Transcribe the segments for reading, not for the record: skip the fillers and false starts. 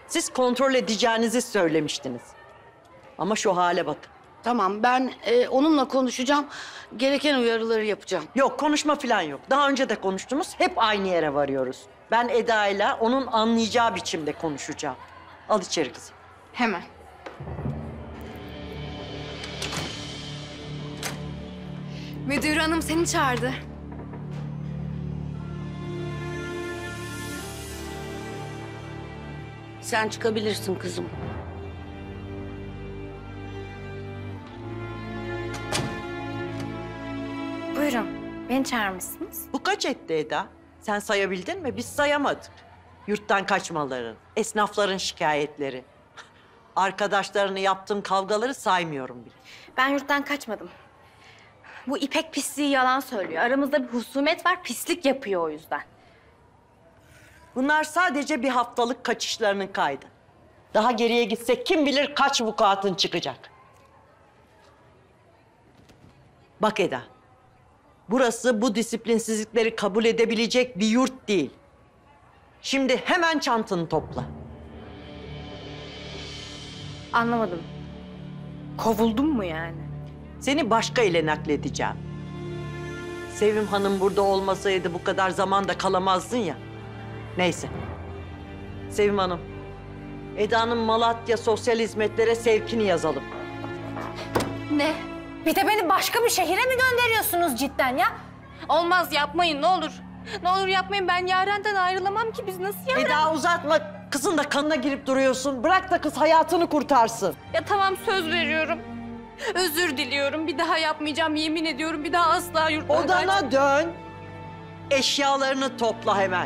Siz kontrol edeceğinizi söylemiştiniz. Ama şu hale bakın. Tamam, ben onunla konuşacağım. Gereken uyarıları yapacağım. Yok, konuşma falan yok. Daha önce de konuştunuz, hep aynı yere varıyoruz. Ben Eda'yla onun anlayacağı biçimde konuşacağım. Al içeri kızım. Hemen. Müdür hanım seni çağırdı. Sen çıkabilirsin kızım. Buyurun. Beni çağırmışsınız. Bu kaç etti Eda? Sen sayabildin mi? Biz sayamadık. Yurttan kaçmaların, esnafların şikayetleri. Arkadaşlarını yaptığın kavgaları saymıyorum bile. Ben yurttan kaçmadım. Bu İpek pisliği yalan söylüyor. Aramızda bir husumet var, pislik yapıyor o yüzden. Bunlar sadece bir haftalık kaçışlarının kaydı. Daha geriye gitsek kim bilir kaç vukuatın çıkacak. Bak Eda, burası bu disiplinsizlikleri kabul edebilecek bir yurt değil. Şimdi hemen çantanı topla. Anlamadım. Kovuldum mu yani? Seni başka ile nakledeceğim. Sevim Hanım burada olmasaydı bu kadar zaman da kalamazdın ya. Neyse. Sevim Hanım, Eda'nın Malatya Sosyal Hizmetlere sevkini yazalım. Ne? Bir de beni başka bir şehire mi gönderiyorsunuz cidden ya? Olmaz, yapmayın ne olur. Ne olur yapmayın, ben Yaren'den ayrılamam ki, biz nasıl Yaren? Eda uzatma, kızın da kanına girip duruyorsun. Bırak da kız hayatını kurtarsın. Ya tamam, söz veriyorum. Özür diliyorum, bir daha yapmayacağım, yemin ediyorum bir daha asla yurttan Odana dön, eşyalarını topla hemen.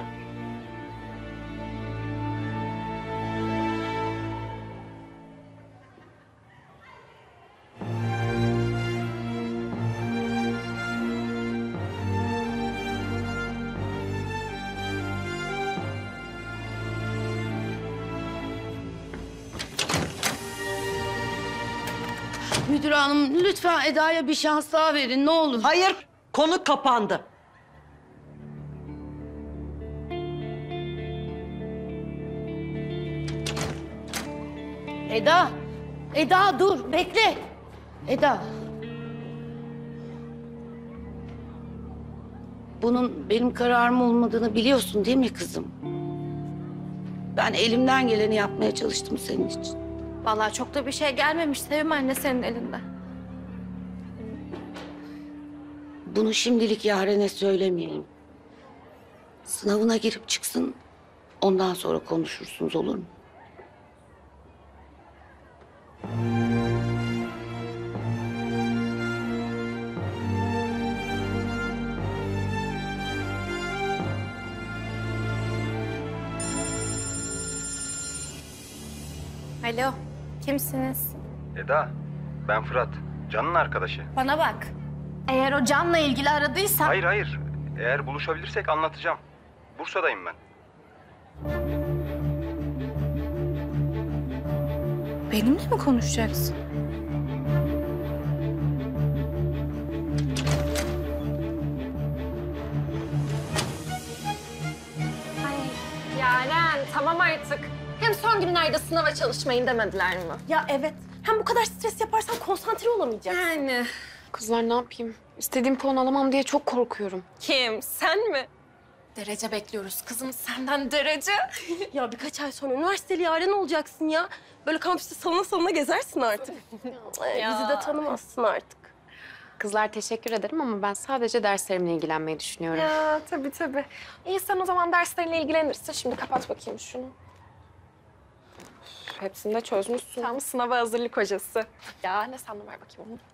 Müdür hanım, lütfen Eda'ya bir şans daha verin, ne olur. Hayır, konu kapandı. Eda, Eda dur, bekle. Eda. Bunun benim kararım olmadığını biliyorsun değil mi kızım? Ben elimden geleni yapmaya çalıştım senin için. Vallahi çok da bir şey gelmemiş Sevim anne senin elinden. Bunu şimdilik Yaren'e söylemeyelim. Sınavına girip çıksın, ondan sonra konuşursunuz, olur mu? Alo, kimsiniz? Eda, ben Fırat. Can'ın arkadaşı. Bana bak. Eğer o Can'la ilgili aradıysan... Hayır, hayır. Eğer buluşabilirsek anlatacağım. Bursa'dayım ben. Benimle mi konuşacaksın? Ay Yaren tamam artık. Hem son günlerde sınava çalışmayın demediler mi? Ya evet. Hem bu kadar stres yaparsan konsantre olamayacaksın. Yani. Kızlar ne yapayım? İstediğim puan alamam diye çok korkuyorum. Kim? Sen mi? Derece bekliyoruz kızım senden derece. Ya birkaç ay sonra üniversiteli Yaren olacaksın ya. Böyle kampüste salına salına gezersin artık. Bizi de tanımazsın artık. Kızlar teşekkür ederim ama ben sadece derslerimle ilgilenmeyi düşünüyorum. Ya tabii tabii. İyi sen o zaman derslerinle ilgilenirsin. Şimdi kapat bakayım şunu. Hepsini de çözmüşsün. Tam sınava hazırlık hocası. Ya ne sandın ver bakayım onu.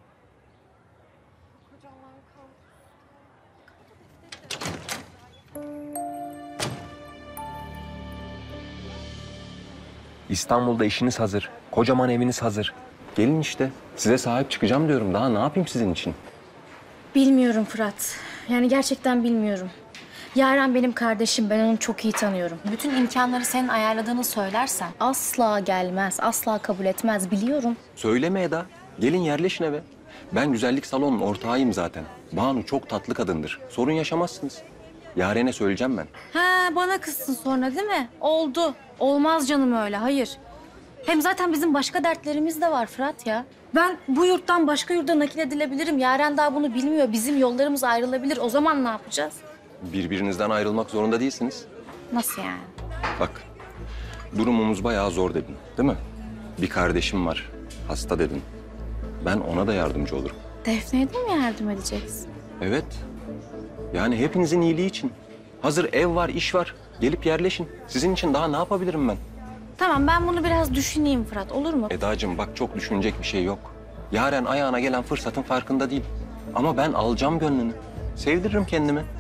İstanbul'da işiniz hazır. Kocaman eviniz hazır. Gelin işte. Size sahip çıkacağım diyorum. Daha ne yapayım sizin için? Bilmiyorum Fırat. Yani gerçekten bilmiyorum. Yaren benim kardeşim. Ben onu çok iyi tanıyorum. Bütün imkanları senin ayarladığını söylersen asla gelmez, asla kabul etmez biliyorum. Söyleme Eda. Gelin yerleşin eve. Ben güzellik salonunun ortağıyım zaten. Banu çok tatlı kadındır. Sorun yaşamazsınız. Yaren'e söyleyeceğim ben. Ha, bana kızsın sonra değil mi? Oldu. Olmaz canım öyle, hayır. Hem zaten bizim başka dertlerimiz de var Fırat ya. Ben bu yurttan başka yurda nakil edilebilirim. Yaren daha bunu bilmiyor. Bizim yollarımız ayrılabilir. O zaman ne yapacağız? Birbirinizden ayrılmak zorunda değilsiniz. Nasıl yani? Bak, durumumuz bayağı zor dedin, değil mi? Bir kardeşim var, hasta dedin. Ben ona da yardımcı olurum. Defne'ye de mi yardım edeceksin? Evet. Yani hepinizin iyiliği için. Hazır ev var, iş var. Gelip yerleşin. Sizin için daha ne yapabilirim ben? Tamam, ben bunu biraz düşüneyim Fırat, olur mu? Edacığım bak, çok düşünecek bir şey yok. Yaren ayağına gelen fırsatın farkında değil. Ama ben alacağım gönlünü. Sevdiririm kendimi.